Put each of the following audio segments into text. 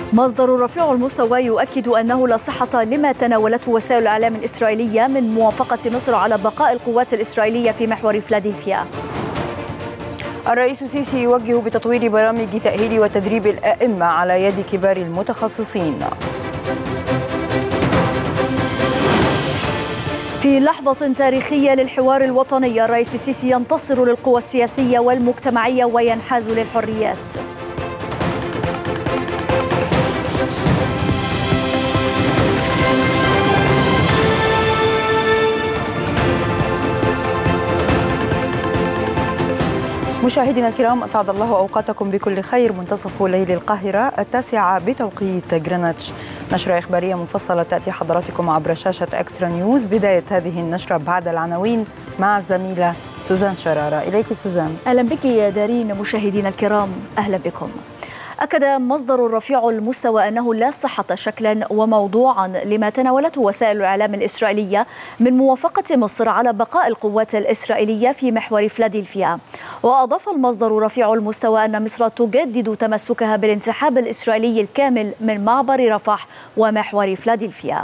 مصدر رفيع المستوى يؤكد أنه لا صحة لما تناولته وسائل الإعلام الإسرائيلية من موافقة مصر على بقاء القوات الإسرائيلية في محور فيلادلفيا. الرئيس السيسي يوجه بتطوير برامج تأهيل وتدريب الأئمة على يد كبار المتخصصين. في لحظة تاريخية للحوار الوطني، الرئيس السيسي ينتصر للقوى السياسية والمجتمعية وينحاز للحريات. مشاهدينا الكرام، أسعد الله أوقاتكم بكل خير. منتصف ليل القاهرة 9 بتوقيت غرينتش. نشرة إخبارية مفصلة تأتي حضراتكم عبر شاشة إكسترا نيوز. بداية هذه النشرة بعد العناوين مع الزميلة سوزان شرارة. إليك سوزان. أهلا بك يا دارين. مشاهدينا الكرام أهلا بكم. أكد مصدر رفيع المستوى أنه لا صحة شكلا وموضوعا لما تناولته وسائل الإعلام الإسرائيلية من موافقة مصر على بقاء القوات الإسرائيلية في محور فيلادلفيا. وأضاف المصدر رفيع المستوى أن مصر تجدد تمسكها بالانسحاب الإسرائيلي الكامل من معبر رفح ومحور فيلادلفيا.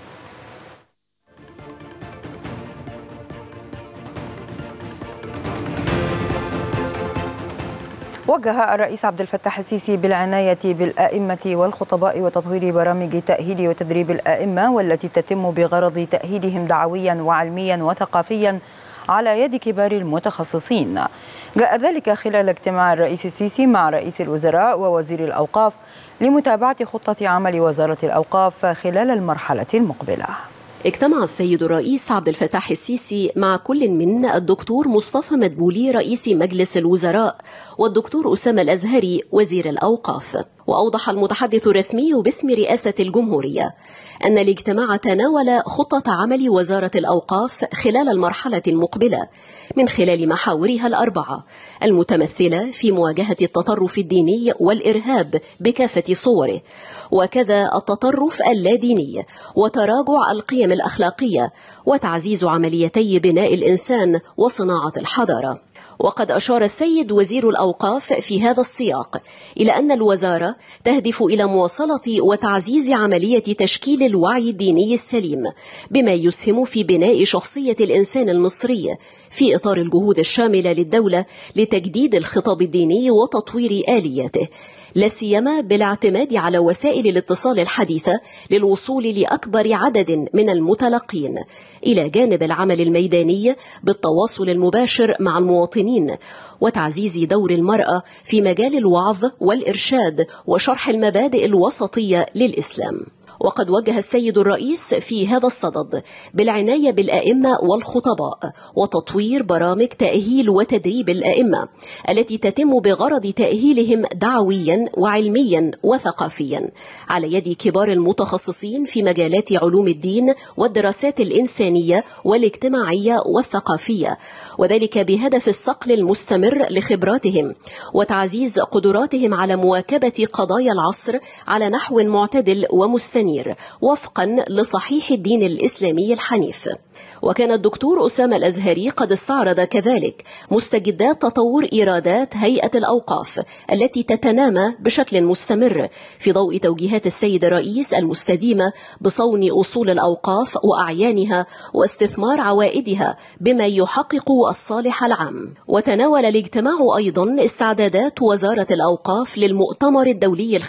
وجه الرئيس عبد الفتاح السيسي بالعناية بالأئمة والخطباء وتطوير برامج تأهيل وتدريب الأئمة، والتي تتم بغرض تأهيلهم دعويا وعلميا وثقافيا على يد كبار المتخصصين. جاء ذلك خلال اجتماع الرئيس السيسي مع رئيس الوزراء ووزير الأوقاف لمتابعة خطة عمل وزارة الأوقاف خلال المرحلة المقبلة. اجتمع السيد الرئيس عبد الفتاح السيسي مع كل من الدكتور مصطفى مدبولي رئيس مجلس الوزراء والدكتور أسامة الأزهري وزير الأوقاف. وأوضح المتحدث الرسمي باسم رئاسة الجمهورية أن الاجتماع تناول خطة عمل وزارة الأوقاف خلال المرحلة المقبلة من خلال محاورها الأربعة المتمثلة في مواجهة التطرف الديني والإرهاب بكافة صوره، وكذا التطرف اللاديني وتراجع القيم الأخلاقية وتعزيز عمليتي بناء الإنسان وصناعة الحضارة. وقد أشار السيد وزير الأوقاف في هذا السياق إلى أن الوزارة تهدف إلى مواصلة وتعزيز عملية تشكيل الوعي الديني السليم، بما يسهم في بناء شخصية الإنسان المصري في إطار الجهود الشاملة للدولة لتجديد الخطاب الديني وتطوير آلياته، لا سيما بالاعتماد على وسائل الاتصال الحديثة للوصول لأكبر عدد من المتلقين، إلى جانب العمل الميداني بالتواصل المباشر مع المواطنين وتعزيز دور المرأة في مجال الوعظ والإرشاد وشرح المبادئ الوسطية للإسلام. وقد وجه السيد الرئيس في هذا الصدد بالعناية بالأئمة والخطباء وتطوير برامج تأهيل وتدريب الأئمة التي تتم بغرض تأهيلهم دعويا وعلميا وثقافيا على يد كبار المتخصصين في مجالات علوم الدين والدراسات الإنسانية والاجتماعية والثقافية، وذلك بهدف الصقل المستمر لخبراتهم وتعزيز قدراتهم على مواكبة قضايا العصر على نحو معتدل ومستنير وفقا لصحيح الدين الإسلامي الحنيف. وكان الدكتور أسامة الأزهري قد استعرض كذلك مستجدات تطور إيرادات هيئة الأوقاف التي تتنامى بشكل مستمر في ضوء توجيهات السيد الرئيس المستديمة بصون أصول الأوقاف وأعيانها واستثمار عوائدها بما يحقق الصالح العام. وتناول الاجتماع أيضا استعدادات وزارة الأوقاف للمؤتمر الدولي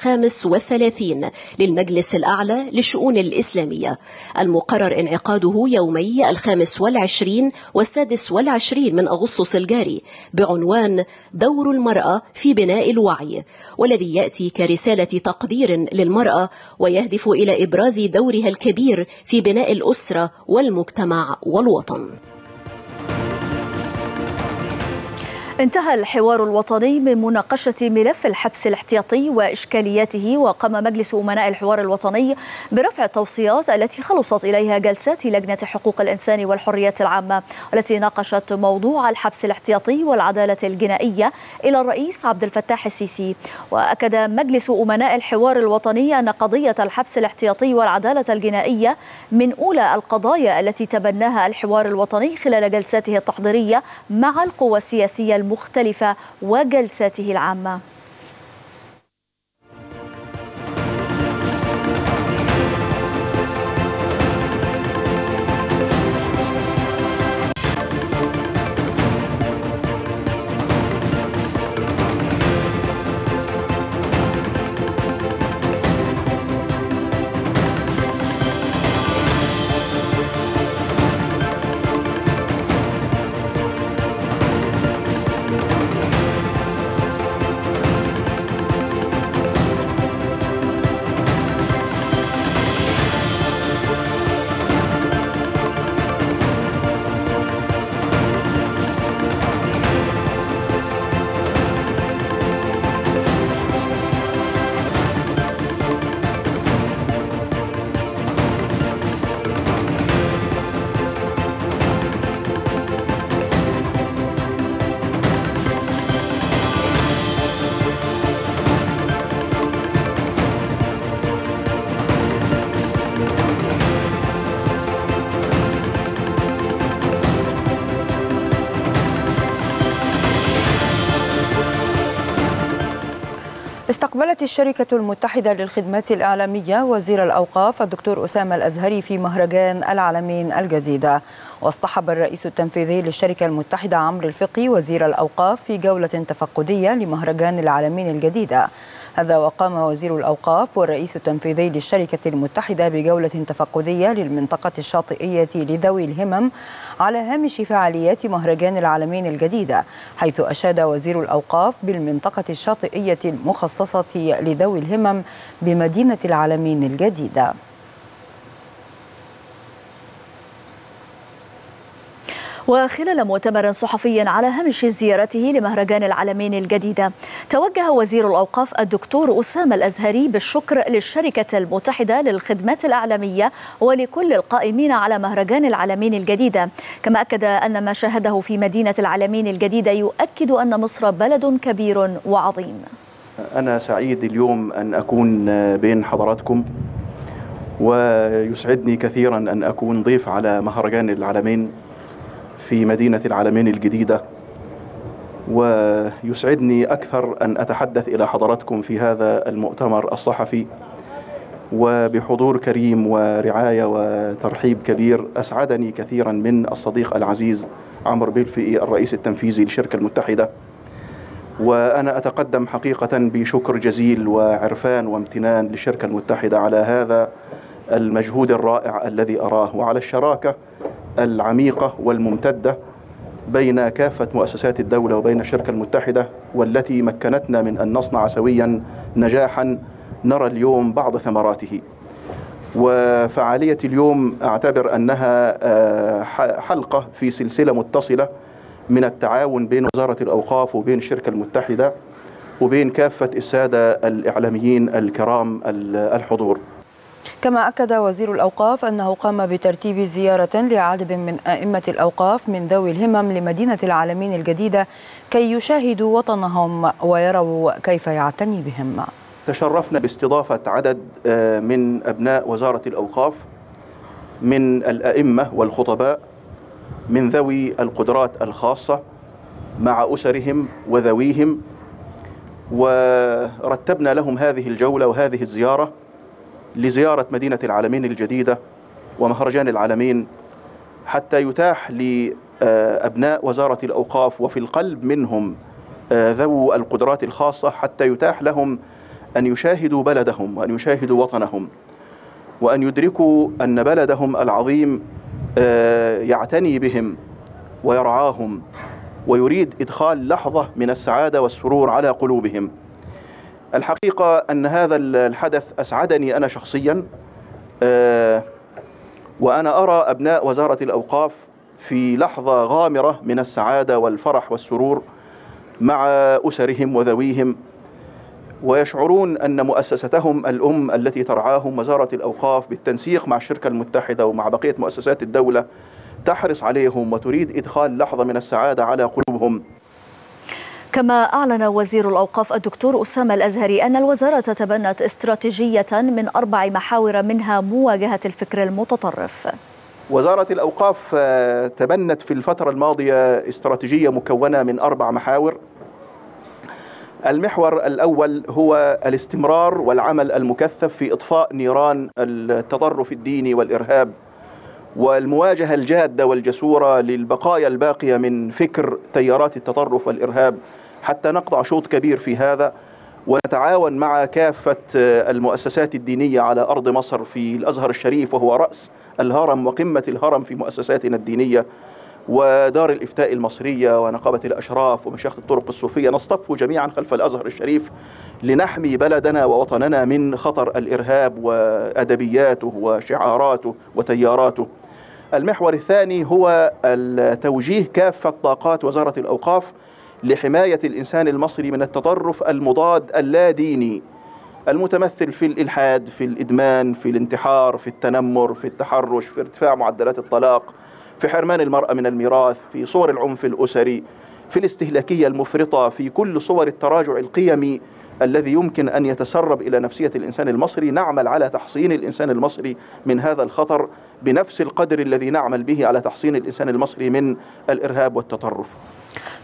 35 للمجلس الأعلى للشؤون الإسلامية المقرر انعقاده يومي 25 و26 من أغسطس الجاري بعنوان دور المرأة في بناء الوعي، والذي يأتي كرسالة تقدير للمرأة ويهدف إلى إبراز دورها الكبير في بناء الأسرة والمجتمع والوطن. انتهى الحوار الوطني من مناقشة ملف الحبس الاحتياطي وإشكالياته، وقام مجلس أمناء الحوار الوطني برفع التوصيات التي خلصت إليها جلسات لجنة حقوق الإنسان والحريات العامة التي ناقشت موضوع الحبس الاحتياطي والعدالة الجنائية إلى الرئيس عبد الفتاح السيسي. وأكد مجلس أمناء الحوار الوطني أن قضية الحبس الاحتياطي والعدالة الجنائية من أولى القضايا التي تبناها الحوار الوطني خلال جلساته التحضيرية مع القوى السياسية المختلفة وجلساته العامة. استقبلت الشركة المتحدة للخدمات الإعلامية وزير الأوقاف الدكتور أسامة الأزهري في مهرجان العالمين الجديدة. واصطحب الرئيس التنفيذي للشركة المتحدة عمرو الفقي وزير الأوقاف في جولة تفقدية لمهرجان العالمين الجديدة. هذا وقام وزير الأوقاف والرئيس التنفيذي للشركة المتحدة بجولة تفقدية للمنطقة الشاطئية لذوي الهمم على هامش فعاليات مهرجان العالمين الجديدة، حيث أشاد وزير الأوقاف بالمنطقة الشاطئية المخصصة لذوي الهمم بمدينة العالمين الجديدة. وخلال مؤتمر صحفي على هامش زيارته لمهرجان العالمين الجديدة، توجه وزير الأوقاف الدكتور أسامة الأزهري بالشكر للشركة المتحدة للخدمات الإعلامية ولكل القائمين على مهرجان العالمين الجديدة، كما أكد أن ما شاهده في مدينة العالمين الجديدة يؤكد أن مصر بلد كبير وعظيم. أنا سعيد اليوم أن أكون بين حضراتكم، ويسعدني كثيرا أن أكون ضيف على مهرجان العالمين في مدينة العالمين الجديدة، ويسعدني أكثر أن أتحدث إلى حضراتكم في هذا المؤتمر الصحفي وبحضور كريم ورعاية وترحيب كبير أسعدني كثيرا من الصديق العزيز عمرو الفقي الرئيس التنفيذي للشركة المتحدة. وأنا أتقدم حقيقة بشكر جزيل وعرفان وامتنان للشركة المتحدة على هذا المجهود الرائع الذي أراه، وعلى الشراكة العميقة والممتدة بين كافة مؤسسات الدولة وبين الشركة المتحدة، والتي مكنتنا من أن نصنع سويا نجاحا نرى اليوم بعض ثمراته. وفعالية اليوم أعتبر أنها حلقة في سلسلة متصلة من التعاون بين وزارة الأوقاف وبين الشركة المتحدة وبين كافة السادة الإعلاميين الكرام الحضور. كما أكد وزير الأوقاف أنه قام بترتيب زيارة لعدد من أئمة الأوقاف من ذوي الهمم لمدينة العالمين الجديدة كي يشاهدوا وطنهم ويروا كيف يعتني بهم. تشرفنا باستضافة عدد من أبناء وزارة الأوقاف من الأئمة والخطباء من ذوي القدرات الخاصة مع أسرهم وذويهم، ورتبنا لهم هذه الجولة وهذه الزيارة لزيارة مدينة العالمين الجديدة ومهرجان العالمين، حتى يتاح لأبناء وزارة الأوقاف وفي القلب منهم ذو القدرات الخاصة حتى يتاح لهم أن يشاهدوا بلدهم وأن يشاهدوا وطنهم، وأن يدركوا أن بلدهم العظيم يعتني بهم ويرعاهم ويريد إدخال لحظة من السعادة والسرور على قلوبهم. الحقيقة أن هذا الحدث أسعدني أنا شخصيا، وأنا أرى أبناء وزارة الأوقاف في لحظة غامرة من السعادة والفرح والسرور مع أسرهم وذويهم، ويشعرون أن مؤسستهم الأم التي ترعاهم وزارة الأوقاف بالتنسيق مع الشركة المتحدة ومع بقية مؤسسات الدولة تحرص عليهم وتريد إدخال لحظة من السعادة على قلوبهم. كما أعلن وزير الأوقاف الدكتور أسامة الأزهري أن الوزارة تبنت استراتيجية من 4 محاور منها مواجهة الفكر المتطرف. وزارة الأوقاف تبنت في الفترة الماضية استراتيجية مكونة من 4 محاور. المحور الأول هو الاستمرار والعمل المكثف في إطفاء نيران التطرف الديني والإرهاب، والمواجهة الجادة والجسورة للبقايا الباقية من فكر تيارات التطرف والإرهاب حتى نقطع شوط كبير في هذا، ونتعاون مع كافة المؤسسات الدينية على أرض مصر في الأزهر الشريف وهو رأس الهرم وقمة الهرم في مؤسساتنا الدينية، ودار الإفتاء المصرية ونقابة الأشراف ومشيخة الطرق الصوفية، نصطف جميعا خلف الأزهر الشريف لنحمي بلدنا ووطننا من خطر الإرهاب وأدبياته وشعاراته وتياراته. المحور الثاني هو توجيه كافة طاقات وزارة الأوقاف لحماية الإنسان المصري من التطرف المضاد اللا ديني المتمثل في الإلحاد، في الإدمان، في الانتحار، في التنمر، في التحرش، في ارتفاع معدلات الطلاق، في حرمان المرأة من الميراث، في صور العنف الأسري، في الاستهلاكية المفرطة، في كل صور التراجع القيمي الذي يمكن أن يتسرب إلى نفسية الإنسان المصري. نعمل على تحصين الإنسان المصري من هذا الخطر بنفس القدر الذي نعمل به على تحصين الإنسان المصري من الإرهاب والتطرف.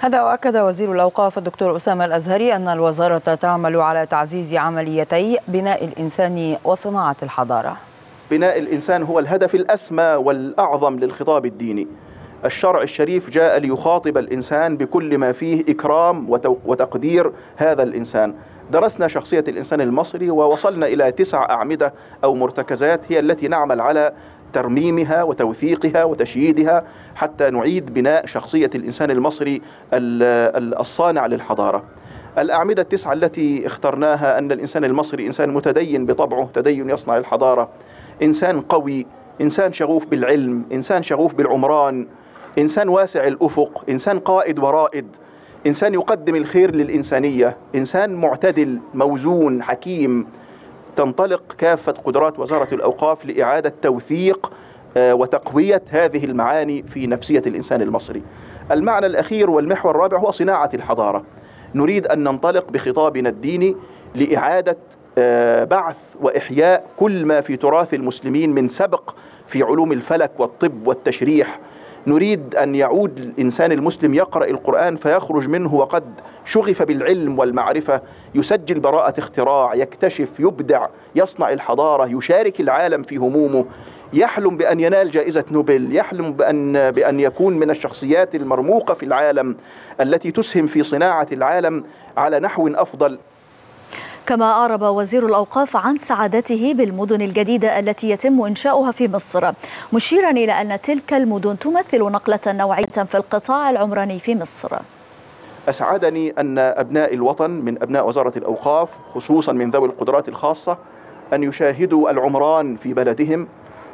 هذا وأكد وزير الأوقاف الدكتور أسامة الأزهري أن الوزارة تعمل على تعزيز عمليتي بناء الإنسان وصناعة الحضارة. بناء الإنسان هو الهدف الأسمى والأعظم للخطاب الديني. الشرع الشريف جاء ليخاطب الإنسان بكل ما فيه إكرام وتقدير هذا الإنسان. درسنا شخصية الإنسان المصري ووصلنا إلى 9 أعمدة أو مرتكزات هي التي نعمل على ترميمها وتوثيقها وتشييدها حتى نعيد بناء شخصية الإنسان المصري الصانع للحضارة. الأعمدة 9 التي اخترناها أن الإنسان المصري إنسان متدين بطبعه، تدين يصنع الحضارة، إنسان قوي، إنسان شغوف بالعلم، إنسان شغوف بالعمران، إنسان واسع الأفق، إنسان قائد ورائد، إنسان يقدم الخير للإنسانية، إنسان معتدل موزون حكيم. تنطلق كافة قدرات وزارة الأوقاف لإعادة توثيق وتقوية هذه المعاني في نفسية الإنسان المصري. المعنى الأخير والمحور الرابع هو صناعة الحضارة. نريد أن ننطلق بخطابنا الديني لإعادة بعث وإحياء كل ما في تراث المسلمين من سبق في علوم الفلك والطب والتشريح. نريد أن يعود الإنسان المسلم يقرأ القرآن فيخرج منه وقد شغف بالعلم والمعرفة، يسجل براءة اختراع، يكتشف، يبدع، يصنع الحضارة، يشارك العالم في همومه، يحلم بأن ينال جائزة نوبل، يحلم بأن يكون من الشخصيات المرموقة في العالم التي تسهم في صناعة العالم على نحو أفضل. كما أعرب وزير الأوقاف عن سعادته بالمدن الجديدة التي يتم إنشاؤها في مصر، مشيرا إلى أن تلك المدن تمثل نقلة نوعية في القطاع العمراني في مصر. أسعدني أن أبناء الوطن من أبناء وزارة الأوقاف خصوصا من ذوي القدرات الخاصة أن يشاهدوا العمران في بلدهم،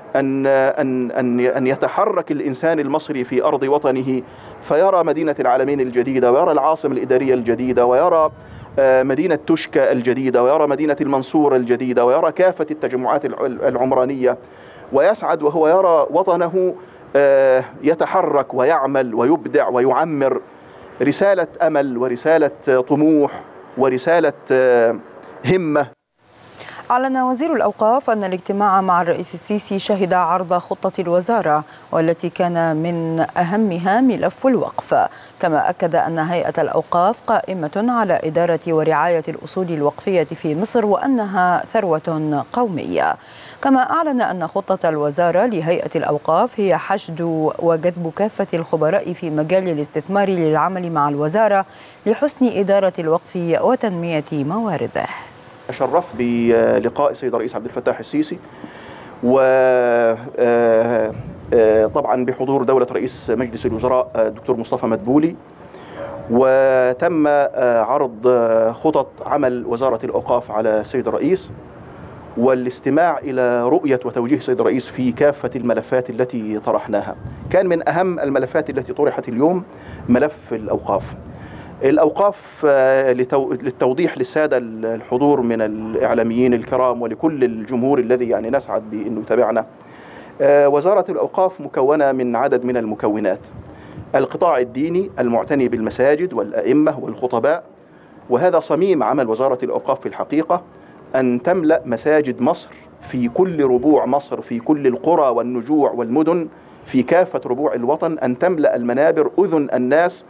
أن يتحرك الإنسان المصري في أرض وطنه فيرى مدينة العالمين الجديدة، ويرى العاصمة الإدارية الجديدة، ويرى مدينة تشكى الجديدة، ويرى مدينة المنصورة الجديدة، ويرى كافة التجمعات العمرانية، ويسعد وهو يرى وطنه يتحرك ويعمل ويبدع ويعمر. رسالة أمل ورسالة طموح ورسالة همة. أعلن وزير الأوقاف أن الاجتماع مع الرئيس السيسي شهد عرض خطة الوزارة والتي كان من أهمها ملف الوقف، كما أكد أن هيئة الأوقاف قائمة على إدارة ورعاية الأصول الوقفية في مصر وأنها ثروة قومية. كما أعلن أن خطة الوزارة لهيئة الأوقاف هي حشد وجذب كافة الخبراء في مجال الاستثمار للعمل مع الوزارة لحسن إدارة الوقف وتنمية موارده. تشرفت بلقاء السيد الرئيس عبد الفتاح السيسي، وطبعا بحضور دولة رئيس مجلس الوزراء الدكتور مصطفى مدبولي، وتم عرض خطط عمل وزارة الأوقاف على السيد الرئيس والاستماع إلى رؤية وتوجيه السيد الرئيس في كافة الملفات التي طرحناها. كان من أهم الملفات التي طرحت اليوم ملف الأوقاف. الأوقاف للتوضيح للسادة الحضور من الإعلاميين الكرام ولكل الجمهور الذي يعني نسعد بأنه يتابعنا، وزارة الأوقاف مكونة من عدد من المكونات: القطاع الديني المعتني بالمساجد والأئمة والخطباء، وهذا صميم عمل وزارة الأوقاف في الحقيقة، أن تملأ مساجد مصر في كل ربوع مصر، في كل القرى والنجوع والمدن، في كافة ربوع الوطن، أن تملأ المنابر أذن الناس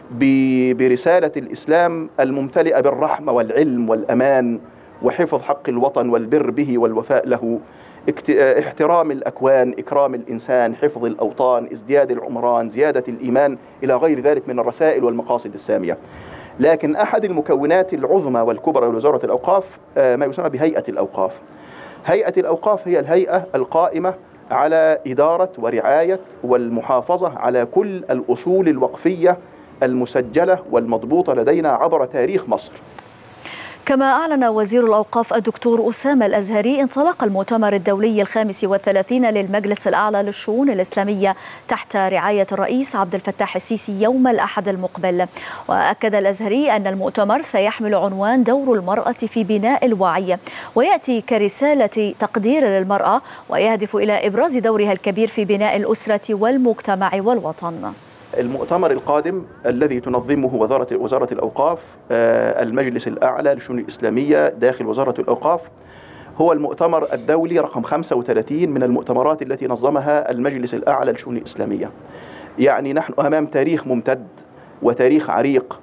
برسالة الإسلام الممتلئة بالرحمة والعلم والأمان وحفظ حق الوطن والبر به والوفاء له، احترام الأكوان، إكرام الإنسان، حفظ الأوطان، ازدياد العمران، زيادة الإيمان، إلى غير ذلك من الرسائل والمقاصد السامية. لكن أحد المكونات العظمى والكبرى لوزارة الأوقاف ما يسمى بهيئة الأوقاف. هيئة الأوقاف هي الهيئة القائمة على إدارة ورعاية والمحافظة على كل الأصول الوقفية المسجلة والمضبوطة لدينا عبر تاريخ مصر. كما أعلن وزير الأوقاف الدكتور أسامة الأزهري انطلاق المؤتمر الدولي 35 للمجلس الأعلى للشؤون الإسلامية تحت رعاية الرئيس عبد الفتاح السيسي يوم الأحد المقبل. وأكد الأزهري أن المؤتمر سيحمل عنوان دور المرأة في بناء الوعي، ويأتي كرسالة تقدير للمرأة، ويهدف إلى إبراز دورها الكبير في بناء الأسرة والمجتمع والوطن. المؤتمر القادم الذي تنظمه وزارة الأوقاف المجلس الأعلى للشؤون الإسلامية داخل وزارة الأوقاف هو المؤتمر الدولي رقم 35 من المؤتمرات التي نظمها المجلس الأعلى للشؤون الإسلامية. يعني نحن أمام تاريخ ممتد وتاريخ عريق.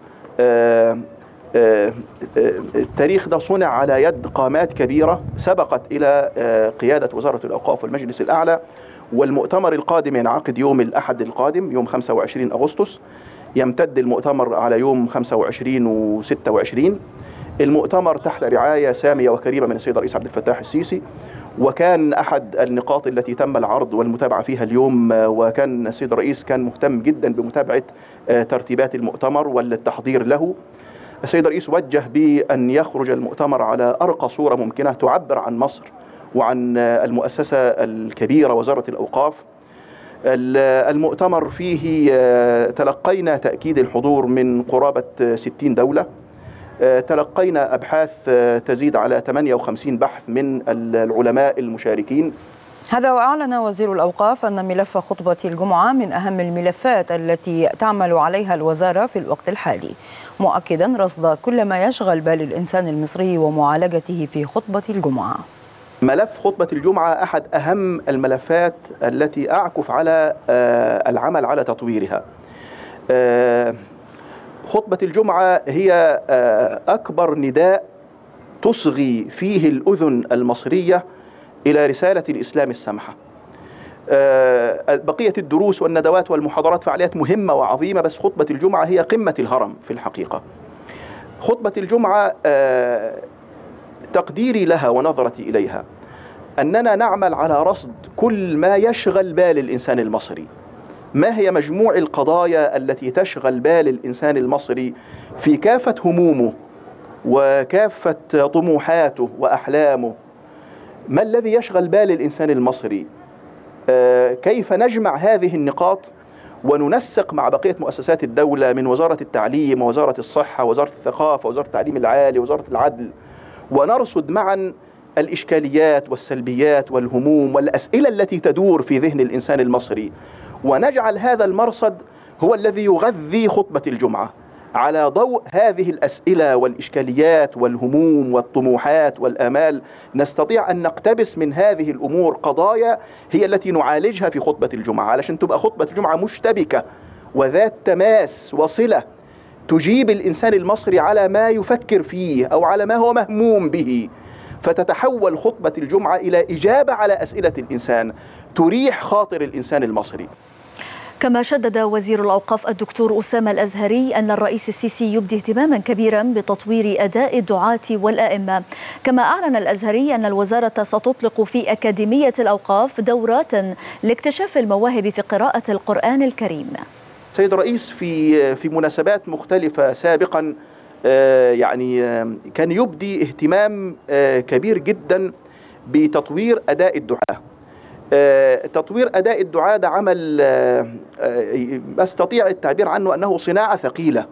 التاريخ ده صنع على يد قامات كبيرة سبقت إلى قيادة وزارة الأوقاف والمجلس الأعلى. والمؤتمر القادم ينعقد يوم الأحد القادم يوم 25 أغسطس، يمتد المؤتمر على يوم 25 و26. المؤتمر تحت رعاية سامية وكريمة من السيد الرئيس عبد الفتاح السيسي، وكان أحد النقاط التي تم العرض والمتابعة فيها اليوم، وكان السيد الرئيس كان مهتم جدا بمتابعة ترتيبات المؤتمر والتحضير له. السيد الرئيس وجه بأن يخرج المؤتمر على أرقى صورة ممكنة تعبر عن مصر وعن المؤسسة الكبيرة وزارة الأوقاف. المؤتمر فيه تلقينا تأكيد الحضور من قرابة 60 دولة، تلقينا أبحاث تزيد على 58 بحث من العلماء المشاركين. هذا وأعلن وزير الأوقاف أن ملف خطبة الجمعة من أهم الملفات التي تعمل عليها الوزارة في الوقت الحالي، مؤكدا رصد كل ما يشغل بال الإنسان المصري ومعالجته في خطبة الجمعة. ملف خطبة الجمعة أحد أهم الملفات التي أعكف على العمل على تطويرها. خطبة الجمعة هي أكبر نداء تصغي فيه الأذن المصرية إلى رسالة الإسلام السمحة. بقية الدروس والندوات والمحاضرات فعاليات مهمة وعظيمة، بس خطبة الجمعة هي قمة الهرم في الحقيقة. خطبة الجمعة تقديري لها ونظرتي إليها أننا نعمل على رصد كل ما يشغل بال الإنسان المصري. ما هي مجموع القضايا التي تشغل بال الإنسان المصري في كافة همومه وكافة طموحاته وأحلامه؟ ما الذي يشغل بال الإنسان المصري؟ كيف نجمع هذه النقاط وننسق مع بقية مؤسسات الدولة من وزارة التعليم ووزارة الصحة ووزارة الثقافة ووزارة التعليم العالي ووزارة العدل، ونرصد معا الإشكاليات والسلبيات والهموم والأسئلة التي تدور في ذهن الإنسان المصري، ونجعل هذا المرصد هو الذي يغذي خطبة الجمعة. على ضوء هذه الأسئلة والإشكاليات والهموم والطموحات والآمال نستطيع أن نقتبس من هذه الأمور قضايا هي التي نعالجها في خطبة الجمعة، علشان تبقى خطبة الجمعة مشتبكة وذات تماس وصلة تجيب الإنسان المصري على ما يفكر فيه أو على ما هو مهموم به، فتتحول خطبة الجمعة إلى إجابة على أسئلة الإنسان تريح خاطر الإنسان المصري. كما شدد وزير الأوقاف الدكتور أسامة الأزهري أن الرئيس السيسي يبدي اهتماما كبيرا بتطوير أداء الدعاة والآئمة. كما أعلن الأزهري أن الوزارة ستطلق في أكاديمية الأوقاف دورات لاكتشاف المواهب في قراءة القرآن الكريم. السيد الرئيس في مناسبات مختلفة سابقا كان يبدي اهتمام كبير جدا بتطوير أداء الدعاة. تطوير أداء الدعاة ده عمل أستطيع التعبير عنه أنه صناعة ثقيلة،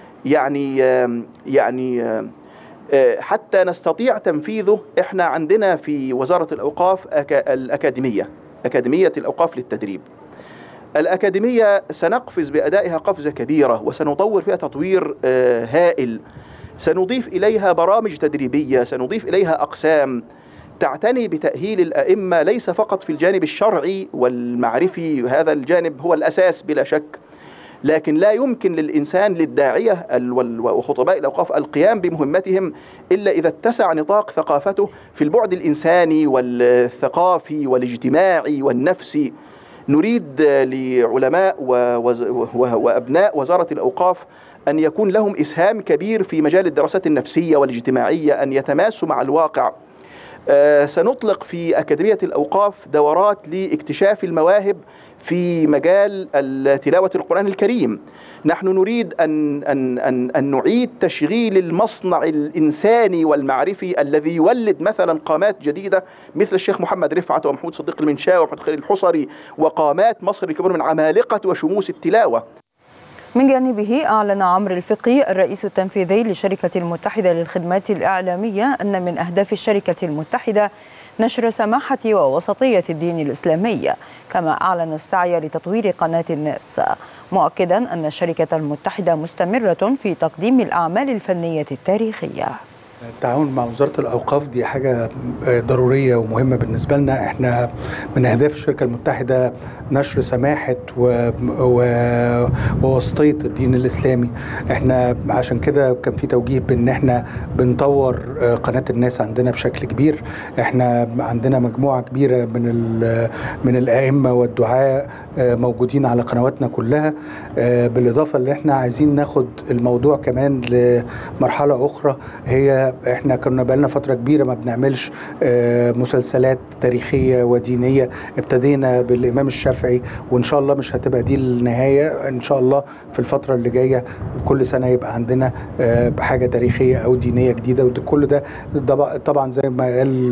حتى نستطيع تنفيذه. إحنا عندنا في وزارة الأوقاف أكاديمية الأوقاف للتدريب. الأكاديمية سنقفز بأدائها قفزة كبيرة وسنطور فيها تطوير هائل. سنضيف إليها برامج تدريبية، سنضيف إليها أقسام تعتني بتأهيل الأئمة ليس فقط في الجانب الشرعي والمعرفي، هذا الجانب هو الأساس بلا شك، لكن لا يمكن للإنسان للداعية وخطباء الأوقاف القيام بمهمتهم إلا إذا اتسع نطاق ثقافته في البعد الإنساني والثقافي والاجتماعي والنفسي. نريد لعلماء وأبناء وزارة الأوقاف أن يكون لهم إسهام كبير في مجال الدراسات النفسية والاجتماعية، أن يتماسوا مع الواقع. سنطلق في أكاديمية الأوقاف دورات لاكتشاف المواهب في مجال تلاوة القرآن الكريم. نحن نريد أن نعيد تشغيل المصنع الإنساني والمعرفي الذي يولد مثلا قامات جديدة مثل الشيخ محمد رفعت ومحمود صديق المنشاوي ومحمود خليل الحصري وقامات مصر الكبيرة من عمالقة وشموس التلاوة. من جانبه أعلن عمرو الفقي الرئيس التنفيذي للشركة المتحدة للخدمات الإعلامية أن من أهداف الشركة المتحدة نشر سماحة ووسطية الدين الإسلامي، كما أعلن السعي لتطوير قناة الناس، مؤكدا أن الشركة المتحدة مستمرة في تقديم الأعمال الفنية التاريخية. التعاون مع وزارة الأوقاف دي حاجة ضرورية ومهمة بالنسبة لنا. احنا من أهداف الشركة المتحدة نشر سماحة ووسطية الدين الإسلامي. احنا عشان كده كان في توجيه بأن احنا بنطور قناة الناس عندنا بشكل كبير. احنا عندنا مجموعة كبيرة من الأئمة والدعاء موجودين على قنواتنا كلها، بالإضافة اللي احنا عايزين ناخد الموضوع كمان لمرحلة أخرى. هي احنا كنا بقالنا فترة كبيرة ما بنعملش مسلسلات تاريخية ودينية. ابتدينا بالإمام الشافعي وإن شاء الله مش هتبقى دي النهاية. إن شاء الله في الفترة اللي جاية كل سنة يبقى عندنا حاجة تاريخية أو دينية جديدة. وكل ده طبعا زي ما قال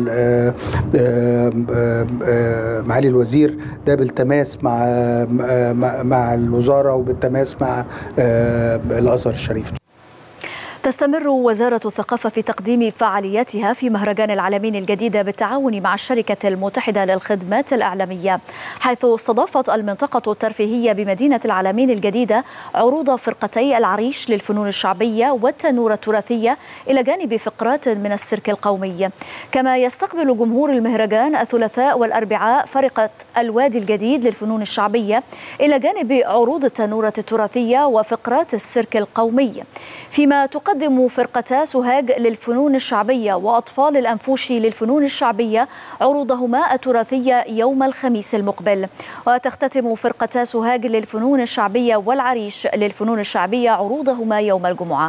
معالي الوزير، ده بالتماس مع الوزارة وبالتماس مع الأزهر الشريف. تستمر وزارة الثقافة في تقديم فعالياتها في مهرجان العالمين الجديدة بالتعاون مع الشركة المتحدة للخدمات الإعلامية، حيث استضافت المنطقة الترفيهية بمدينة العالمين الجديدة عروض فرقتي العريش للفنون الشعبية والتنورة التراثية إلى جانب فقرات من السيرك القومي. كما يستقبل جمهور المهرجان الثلاثاء والأربعاء فرقة الوادي الجديد للفنون الشعبية إلى جانب عروض التنورة التراثية وفقرات السيرك القومي، فيما تقدم فرقتا سوهاج للفنون الشعبية وأطفال الأنفوشي للفنون الشعبية عروضهما التراثية يوم الخميس المقبل. وتختتم فرقتا سوهاج للفنون الشعبية والعريش للفنون الشعبية عروضهما يوم الجمعة.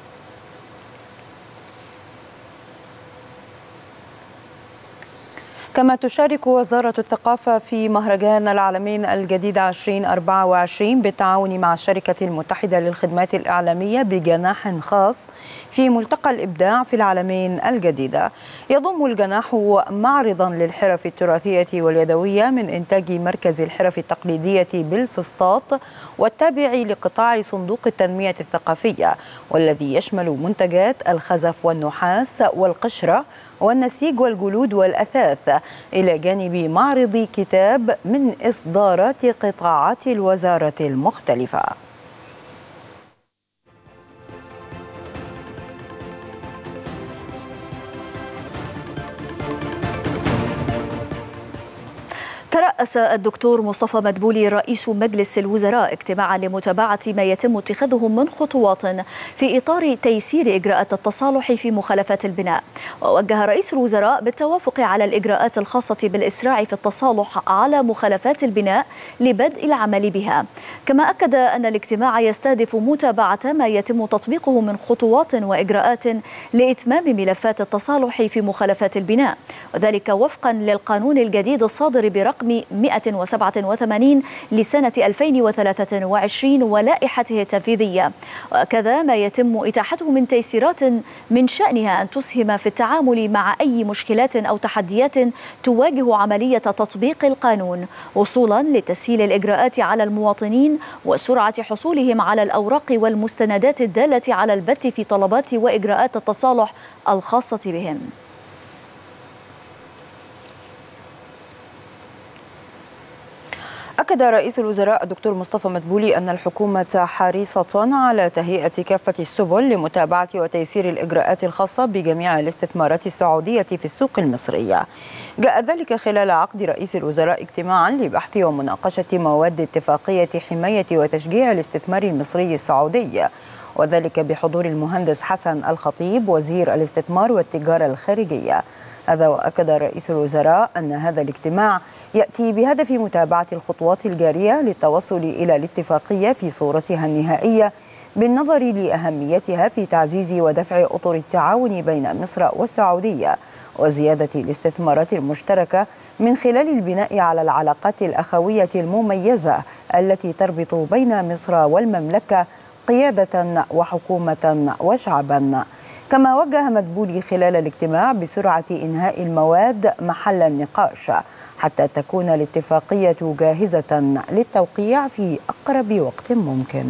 كما تشارك وزارة الثقافة في مهرجان العالمين الجديد 2024 بالتعاون مع الشركة المتحدة للخدمات الإعلامية بجناح خاص في ملتقى الإبداع في العالمين الجديدة. يضم الجناح معرضا للحرف التراثية واليدوية من إنتاج مركز الحرف التقليدية بالفسطاط والتابع لقطاع صندوق التنمية الثقافية، والذي يشمل منتجات الخزف والنحاس والقشرة والنسيج والجلود والأثاث، إلى جانب معرض كتاب من إصدارات قطاعات الوزارة المختلفة. ترأس الدكتور مصطفى مدبولي رئيس مجلس الوزراء اجتماعا لمتابعة ما يتم اتخاذه من خطوات في إطار تيسير إجراءات التصالح في مخالفات البناء. ووجه رئيس الوزراء بالتوافق على الإجراءات الخاصة بالإسراع في التصالح على مخالفات البناء لبدء العمل بها. كما أكد أن الاجتماع يستهدف متابعة ما يتم تطبيقه من خطوات وإجراءات لإتمام ملفات التصالح في مخالفات البناء، وذلك وفقا للقانون الجديد الصادر برقم 187 لسنة 2023 ولائحته التنفيذية، وكذا ما يتم إتاحته من تيسيرات من شأنها أن تسهم في التعامل مع أي مشكلات أو تحديات تواجه عملية تطبيق القانون، وصولا لتسهيل الإجراءات على المواطنين وسرعة حصولهم على الأوراق والمستندات الدالة على البت في طلبات وإجراءات التصالح الخاصة بهم. أكد رئيس الوزراء الدكتور مصطفى مدبولي أن الحكومة حريصة على تهيئة كافة السبل لمتابعة وتيسير الإجراءات الخاصة بجميع الاستثمارات السعودية في السوق المصرية. جاء ذلك خلال عقد رئيس الوزراء اجتماعا لبحث ومناقشة مواد اتفاقية حماية وتشجيع الاستثمار المصري السعودي، وذلك بحضور المهندس حسن الخطيب وزير الاستثمار والتجارة الخارجية. هذا وأكد رئيس الوزراء أن هذا الاجتماع يأتي بهدف متابعة الخطوات الجارية للتوصل إلى الاتفاقية في صورتها النهائية، بالنظر لأهميتها في تعزيز ودفع أطر التعاون بين مصر والسعودية وزيادة الاستثمارات المشتركة من خلال البناء على العلاقات الأخوية المميزة التي تربط بين مصر والمملكة قيادة وحكومة وشعبا. كما وجه مدبولي خلال الاجتماع بسرعة إنهاء المواد محل النقاش حتى تكون الاتفاقية جاهزة للتوقيع في أقرب وقت ممكن.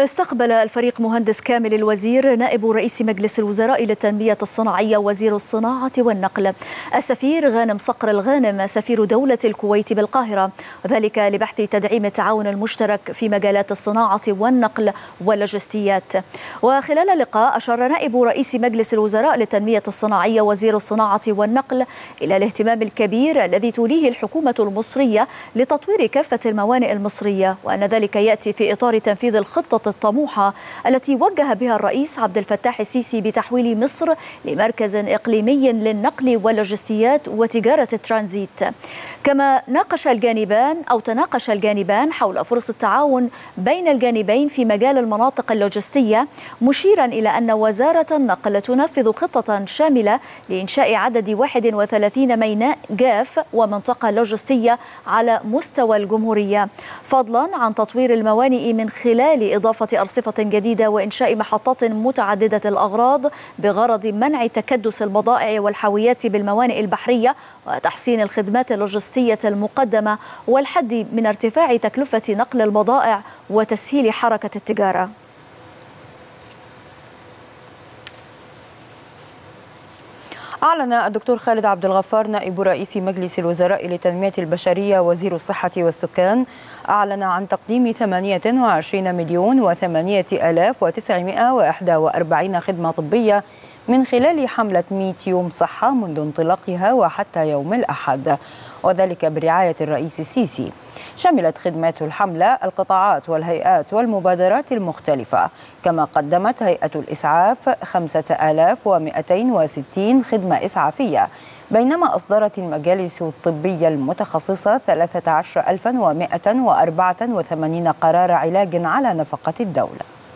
استقبل الفريق مهندس كامل الوزير نائب رئيس مجلس الوزراء للتنمية الصناعية وزير الصناعة والنقل السفير غانم صقر الغانم سفير دولة الكويت بالقاهرة، وذلك لبحث تدعيم التعاون المشترك في مجالات الصناعة والنقل واللوجستيات. وخلال اللقاء أشار نائب رئيس مجلس الوزراء للتنمية الصناعية وزير الصناعة والنقل إلى الاهتمام الكبير الذي توليه الحكومة المصرية لتطوير كافة الموانئ المصرية، وأن ذلك يأتي في إطار تنفيذ الخطة الطموحة التي وجه بها الرئيس عبد الفتاح السيسي بتحويل مصر لمركز إقليمي للنقل واللوجستيات وتجارة الترانزيت. كما تناقش الجانبان حول فرص التعاون بين الجانبين في مجال المناطق اللوجستية، مشيرا إلى أن وزارة النقل تنفذ خطة شاملة لإنشاء عدد 31 ميناء جاف ومنطقة لوجستية على مستوى الجمهورية، فضلا عن تطوير الموانئ من خلال إضافة أرصفة جديدة وإنشاء محطات متعددة الأغراض بغرض منع تكدس البضائع والحاويات بالموانئ البحرية وتحسين الخدمات اللوجستية المقدمة والحد من ارتفاع تكلفة نقل البضائع وتسهيل حركة التجارة. أعلن الدكتور خالد عبد الغفار نائب رئيس مجلس الوزراء للتنمية البشرية وزير الصحة والسكان عن تقديم 28,808,941 خدمة طبية من خلال حملة 100 يوم صحة منذ انطلاقها وحتى يوم الأحد، وذلك برعاية الرئيس السيسي. شملت خدمات الحملة القطاعات والهيئات والمبادرات المختلفة، كما قدمت هيئة الإسعاف 5260 خدمة إسعافية، بينما أصدرت المجالس الطبية المتخصصة 13184 قرار علاج على نفقة الدولة.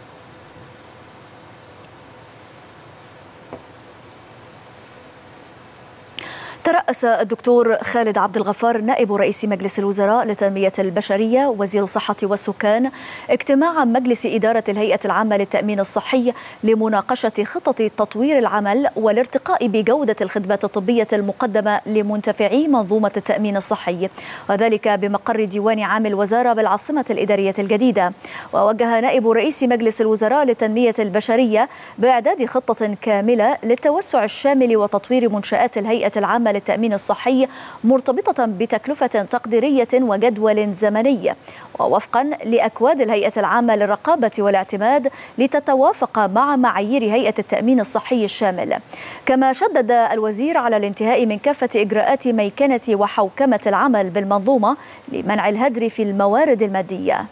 ترأس الدكتور خالد عبد الغفار نائب رئيس مجلس الوزراء للتنمية البشرية وزير الصحة والسكان اجتماع مجلس إدارة الهيئة العامة للتأمين الصحي لمناقشة خطط تطوير العمل والارتقاء بجودة الخدمات الطبية المقدمة لمنتفعي منظومة التأمين الصحي، وذلك بمقر ديوان عام الوزارة بالعاصمة الإدارية الجديدة. ووجه نائب رئيس مجلس الوزراء للتنمية البشرية بإعداد خطة كاملة للتوسع الشامل وتطوير منشآت الهيئة العامة للتأمين الصحي مرتبطة بتكلفة تقديرية وجدول زمني ووفقا لأكواد الهيئة العامة للرقابة والاعتماد لتتوافق مع معايير هيئة التأمين الصحي الشامل. كما شدد الوزير على الانتهاء من كافة إجراءات ميكنة وحوكمة العمل بالمنظومة لمنع الهدر في الموارد المادية.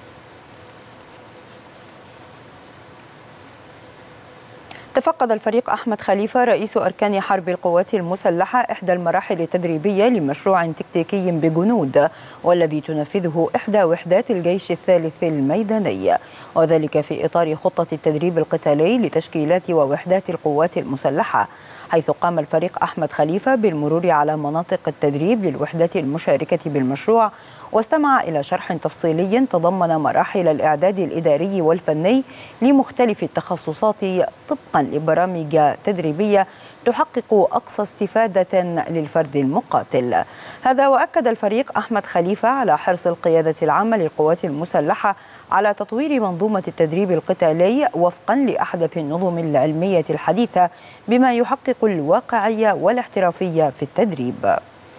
تفقد الفريق أحمد خليفة رئيس أركان حرب القوات المسلحة إحدى المراحل التدريبية لمشروع تكتيكي بجنود، والذي تنفذه إحدى وحدات الجيش الثالث الميداني، وذلك في إطار خطة التدريب القتالي لتشكيلات ووحدات القوات المسلحة، حيث قام الفريق أحمد خليفة بالمرور على مناطق التدريب للوحدات المشاركة بالمشروع، واستمع إلى شرح تفصيلي تضمن مراحل الإعداد الإداري والفني لمختلف التخصصات طبقا لبرامج تدريبية تحقق أقصى استفادة للفرد المقاتل. هذا وأكد الفريق أحمد خليفة على حرص القيادة العامة للقوات المسلحة على تطوير منظومة التدريب القتالي وفقا لأحدث النظم العلمية الحديثة بما يحقق الواقعية والاحترافية في التدريب.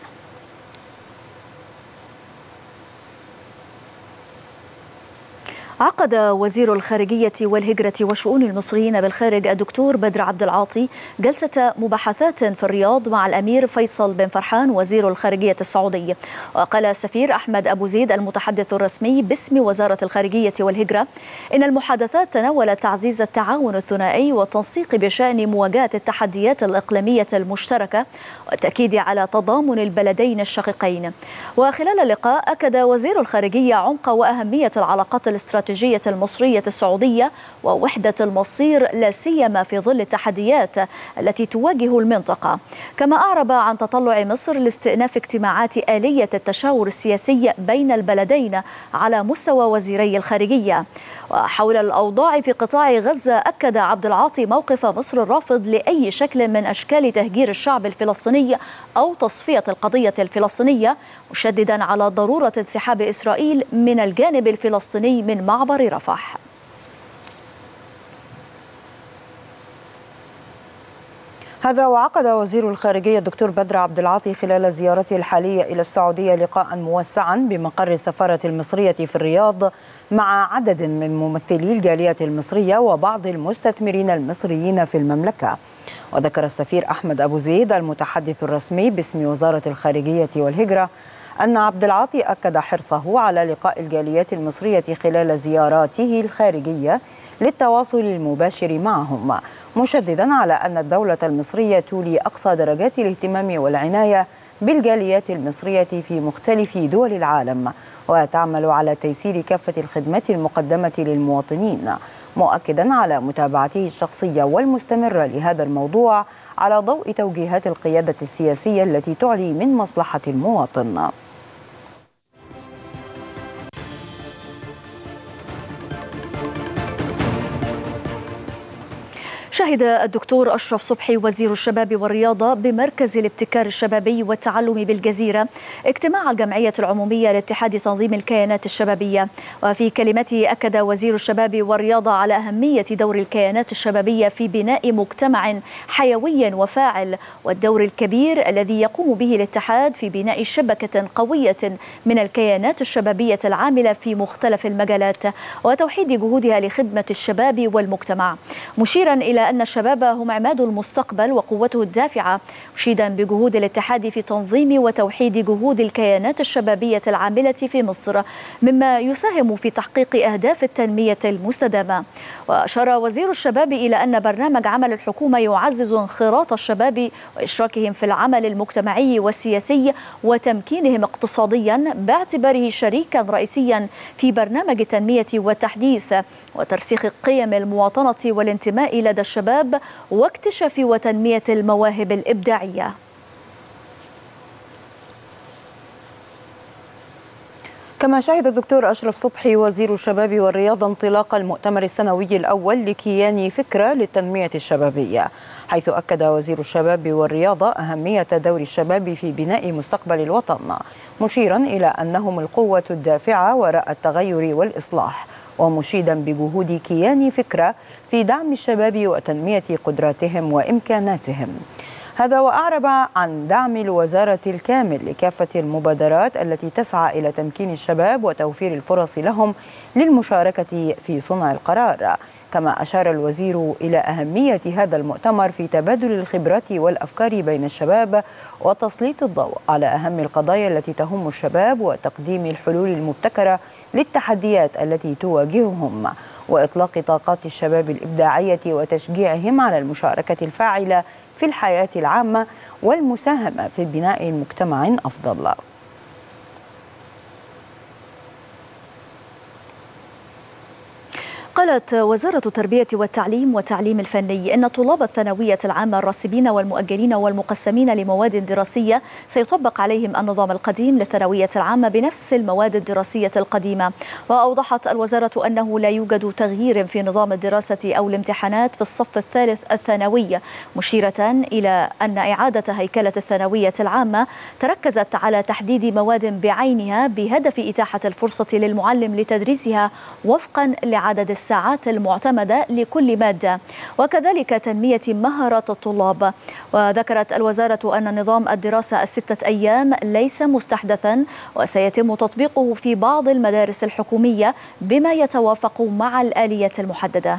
عقد وزير الخارجية والهجرة وشؤون المصريين بالخارج الدكتور بدر عبد العاطي جلسة مباحثات في الرياض مع الأمير فيصل بن فرحان وزير الخارجية السعودي. وقال السفير أحمد أبو زيد المتحدث الرسمي باسم وزارة الخارجية والهجرة إن المحادثات تناولت تعزيز التعاون الثنائي والتنسيق بشأن مواجهة التحديات الإقليمية المشتركة والتأكيد على تضامن البلدين الشقيقين. وخلال اللقاء أكد وزير الخارجية عمق وأهمية العلاقات الاستراتيجية المصرية السعودية ووحدة المصير لا سيما في ظل التحديات التي تواجه المنطقة. كما أعرب عن تطلع مصر لاستئناف اجتماعات آلية التشاور السياسي بين البلدين على مستوى وزيري الخارجية. وحول الأوضاع في قطاع غزة أكد عبد العاطي موقف مصر الرافض لأي شكل من أشكال تهجير الشعب الفلسطيني أو تصفية القضية الفلسطينية، مشددا على ضرورة انسحاب إسرائيل من الجانب الفلسطيني من معبر رفح. هذا وعقد وزير الخارجية الدكتور بدر عبد العاطي خلال زيارته الحالية إلى السعودية لقاء موسعا بمقر السفارة المصرية في الرياض مع عدد من ممثلي الجالية المصرية وبعض المستثمرين المصريين في المملكة. وذكر السفير أحمد أبو زيد المتحدث الرسمي باسم وزارة الخارجية والهجرة أن عبد العاطي أكد حرصه على لقاء الجاليات المصرية خلال زياراته الخارجية للتواصل المباشر معهم، مشددا على أن الدولة المصرية تولي أقصى درجات الاهتمام والعناية بالجاليات المصرية في مختلف دول العالم، وتعمل على تيسير كافة الخدمات المقدمة للمواطنين، مؤكدا على متابعته الشخصية والمستمرة لهذا الموضوع على ضوء توجيهات القيادة السياسية التي تعلي من مصلحة المواطن. شهد الدكتور أشرف صبحي وزير الشباب والرياضة بمركز الابتكار الشبابي والتعلم بالجزيرة اجتماع الجمعية العمومية لاتحاد تنظيم الكيانات الشبابية. وفي كلمته أكد وزير الشباب والرياضة على أهمية دور الكيانات الشبابية في بناء مجتمع حيوي وفاعل، والدور الكبير الذي يقوم به الاتحاد في بناء شبكة قوية من الكيانات الشبابية العاملة في مختلف المجالات وتوحيد جهودها لخدمة الشباب والمجتمع، مشيرا إلى أن الشباب هم عماد المستقبل وقوته الدافعة، مشيدا بجهود الاتحاد في تنظيم وتوحيد جهود الكيانات الشبابية العاملة في مصر مما يساهم في تحقيق أهداف التنمية المستدامة. وأشار وزير الشباب إلى أن برنامج عمل الحكومة يعزز انخراط الشباب وإشراكهم في العمل المجتمعي والسياسي وتمكينهم اقتصاديا باعتباره شريكا رئيسيا في برنامج التنمية والتحديث وترسيخ قيم المواطنة والانتماء لدى الشباب واكتشاف وتنمية المواهب الإبداعية. كما شهد الدكتور أشرف صبحي وزير الشباب والرياضة انطلاق المؤتمر السنوي الأول لكيان فكرة للتنمية الشبابية، حيث أكد وزير الشباب والرياضة أهمية دور الشباب في بناء مستقبل الوطن، مشيرا إلى أنهم القوة الدافعة وراء التغير والإصلاح، ومشيدا بجهود كيان فكرة في دعم الشباب وتنمية قدراتهم وإمكاناتهم. هذا وأعرب عن دعم الوزارة الكامل لكافة المبادرات التي تسعى إلى تمكين الشباب وتوفير الفرص لهم للمشاركة في صنع القرار. كما أشار الوزير إلى أهمية هذا المؤتمر في تبادل الخبرات والأفكار بين الشباب وتسليط الضوء على أهم القضايا التي تهم الشباب وتقديم الحلول المبتكرة للتحديات التي تواجههم وإطلاق طاقات الشباب الإبداعية وتشجيعهم على المشاركة الفاعلة في الحياة العامة والمساهمة في بناء مجتمع أفضل. قالت وزارة التربية والتعليم والتعليم الفني إن طلاب الثانوية العامة الراسبين والمؤجلين والمقسمين لمواد دراسية سيطبق عليهم النظام القديم للثانوية العامة بنفس المواد الدراسية القديمة. وأوضحت الوزارة أنه لا يوجد تغيير في نظام الدراسة أو الامتحانات في الصف الثالث الثانوي، مشيرة إلى أن إعادة هيكلة الثانوية العامة تركزت على تحديد مواد بعينها بهدف إتاحة الفرصة للمعلم لتدريسها وفقا لعدد الساعات المعتمدة لكل مادة، وكذلك تنمية مهارات الطلاب. وذكرت الوزارة أن نظام الدراسة الستة أيام ليس مستحدثا وسيتم تطبيقه في بعض المدارس الحكومية بما يتوافق مع الآلية المحددة.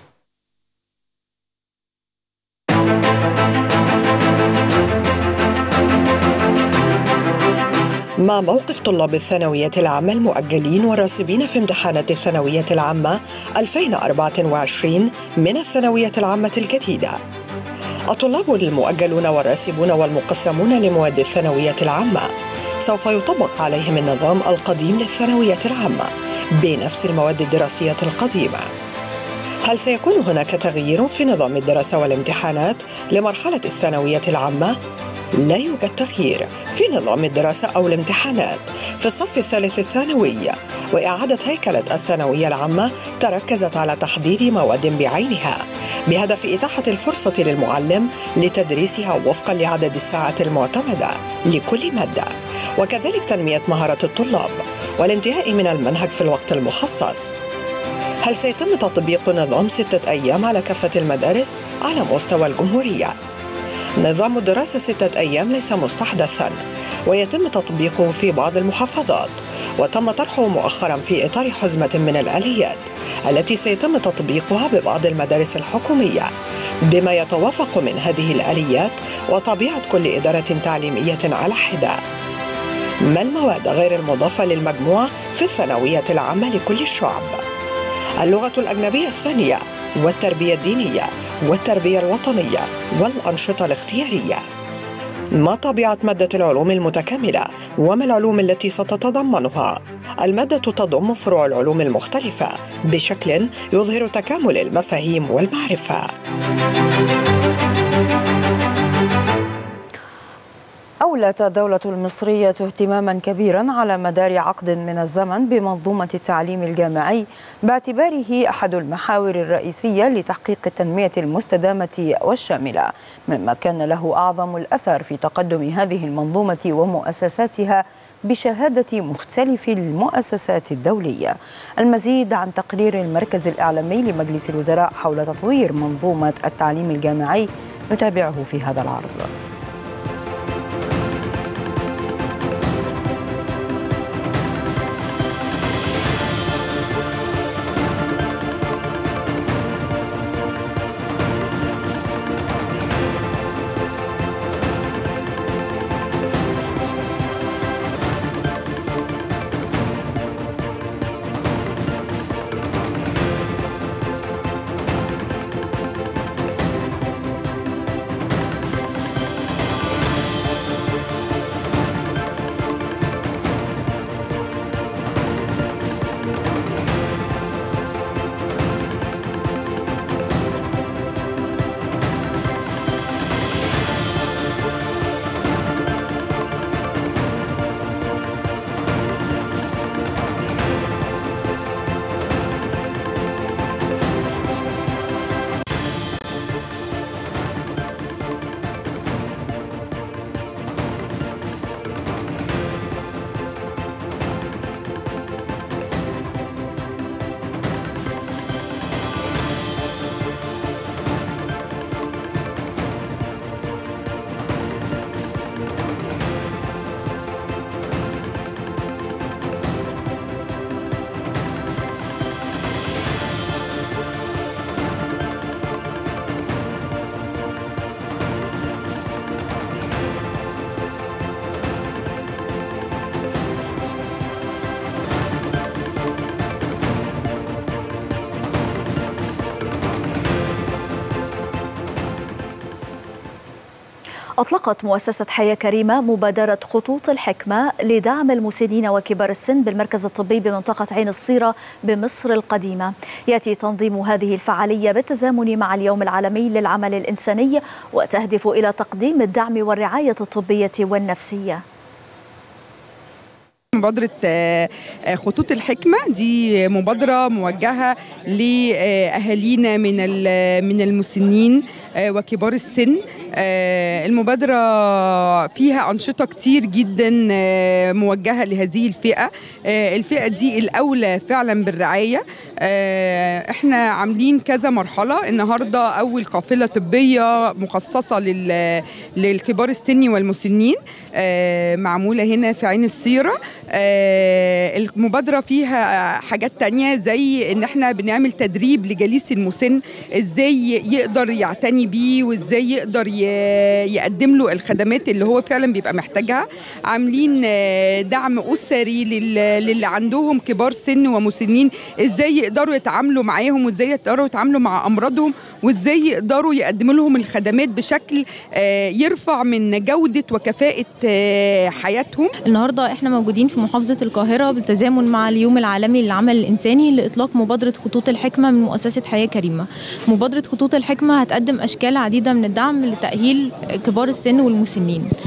مع موقف طلاب الثانوية العامة المؤجلين والراسبين في امتحانات الثانوية العامة 2024 من الثانوية العامة الجديدة. الطلاب المؤجلون والراسبون والمقسمون لمواد الثانوية العامة سوف يطبق عليهم النظام القديم للثانوية العامة بنفس المواد الدراسية القديمة. هل سيكون هناك تغيير في نظام الدراسة والامتحانات لمرحلة الثانوية العامة؟ لا يوجد تغيير في نظام الدراسة أو الامتحانات في الصف الثالث الثانوي، وإعادة هيكلة الثانوية العامة تركزت على تحديد مواد بعينها بهدف إتاحة الفرصة للمعلم لتدريسها وفقا لعدد الساعات المعتمدة لكل مادة، وكذلك تنمية مهارات الطلاب والانتهاء من المنهج في الوقت المخصص. هل سيتم تطبيق نظام 6 أيام على كافة المدارس على مستوى الجمهورية؟ نظام الدراسة 6 أيام ليس مستحدثاً ويتم تطبيقه في بعض المحافظات، وتم طرحه مؤخراً في إطار حزمة من الآليات التي سيتم تطبيقها ببعض المدارس الحكومية بما يتوافق من هذه الآليات وطبيعة كل إدارة تعليمية على حدة. ما المواد غير المضافة للمجموع في الثانوية العامة لكل الشعب؟ اللغة الأجنبية الثانية والتربية الدينية والتربية الوطنية والأنشطة الاختيارية. ما طبيعة مادة العلوم المتكاملة وما العلوم التي ستتضمنها؟ المادة تضم فروع العلوم المختلفة بشكل يظهر تكامل المفاهيم والمعرفة. أولت الدولة المصرية اهتماما كبيرا على مدار عقد من الزمن بمنظومة التعليم الجامعي باعتباره أحد المحاور الرئيسية لتحقيق التنمية المستدامة والشاملة، مما كان له أعظم الأثر في تقدم هذه المنظومة ومؤسساتها بشهادة مختلف المؤسسات الدولية. المزيد عن تقرير المركز الإعلامي لمجلس الوزراء حول تطوير منظومة التعليم الجامعي نتابعه في هذا العرض. أطلقت مؤسسة حياة كريمة مبادرة خطوط الحكمة لدعم المسنين وكبار السن بالمركز الطبي بمنطقة عين الصيرة بمصر القديمة. يأتي تنظيم هذه الفعالية بالتزامن مع اليوم العالمي للعمل الإنساني وتهدف إلى تقديم الدعم والرعاية الطبية والنفسية. مبادرة خطوط الحكمة دي مبادرة موجهة لأهالينا من المسنين وكبار السن. المبادرة فيها أنشطة كتير جدا موجهة لهذه الفئة. الفئة دي الأولى فعلا بالرعاية. احنا عاملين كذا مرحلة. النهاردة أول قافلة طبية مخصصة للكبار السن والمسنين معمولة هنا في عين الصيرة. المبادرة فيها حاجات تانية زي ان احنا بنعمل تدريب لجليس المسن ازاي يقدر يعتني بيه وازاي يقدر يقدم له الخدمات اللي هو فعلا بيبقى محتاجها. عاملين دعم أسري للي عندهم كبار سن ومسنين، ازاي يقدروا يتعاملوا معاهم وازاي يقدروا يتعاملوا مع امراضهم وازاي يقدروا يقدموا لهم الخدمات بشكل يرفع من جودة وكفاءة حياتهم. النهارده احنا موجودين في محافظة القاهرة بالتزامن مع اليوم العالمي للعمل الإنساني لإطلاق مبادرة خطوط الحكمة من مؤسسة حياة كريمة. مبادرة خطوط الحكمة هتقدم أشكال عديدة من الدعم لتأهيل كبار السن والمسنين.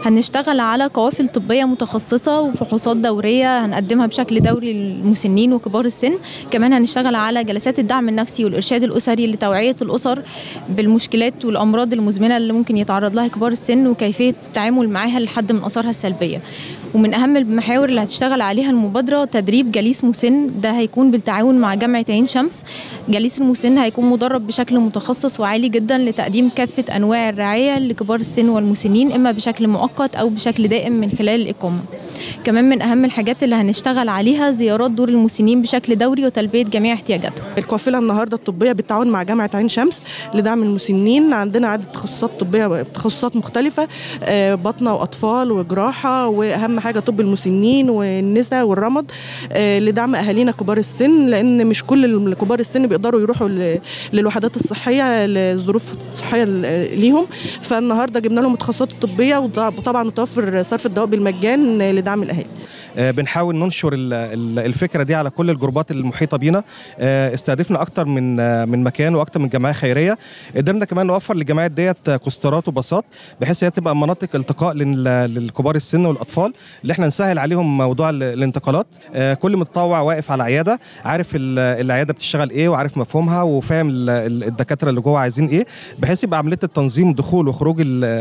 هنشتغل على قوافل طبية متخصصة وفحوصات دورية هنقدمها بشكل دوري للمسنين وكبار السن. كمان هنشتغل على جلسات الدعم النفسي والإرشاد الأسري لتوعية الأسر بالمشكلات والأمراض المزمنة اللي ممكن يتعرض لها كبار السن وكيفية التعامل معاها لحد من آثارها السلبية. ومن أهم المحاور اللي هتشتغل عليها المبادرة تدريب جليس مسن، ده هيكون بالتعاون مع جامعة عين شمس. جليس المسن هيكون مدرب بشكل متخصص وعالي جدا لتقديم كافة أنواع الرعاية لكبار السن والمسنين، إما بشكل مؤقت أو بشكل دائم من خلال الإقامة. كمان من أهم الحاجات اللي هنشتغل عليها زيارات دور المسنين بشكل دوري وتلبية جميع احتياجاتهم. القافلة النهاردة الطبية بالتعاون مع جامعة عين شمس لدعم المسنين. عندنا عدة تخصصات طبية، تخصصات مختلفة، بطنة وأطفال وجراحة، وأهم حاجة طب المسنين والنساء والرمد، لدعم أهالينا كبار السن، لأن مش كل كبار السن بيقدروا يروحوا للوحدات الصحية لظروف صحية ليهم. فالنهاردة جبنا لهم التخصصات الطبية، وطبعا متوفر صرف الدواء بالمجان لدعم الأهالي. بنحاول ننشر الفكرة دي على كل الجروبات المحيطة بينا. استهدفنا أكتر من مكان وأكتر من جمعية خيرية. قدرنا كمان نوفر للجمعيات ديت كوسترات وباصات بحيث هي تبقى مناطق التقاء للكبار السن والأطفال، اللي احنا نسهل عليهم موضوع الانتقالات. كل متطوع واقف على عيادة عارف العيادة بتشتغل ايه وعارف مفهومها وفاهم الدكاترة اللي جوه عايزين ايه، بحيث يبقى عملية التنظيم دخول وخروج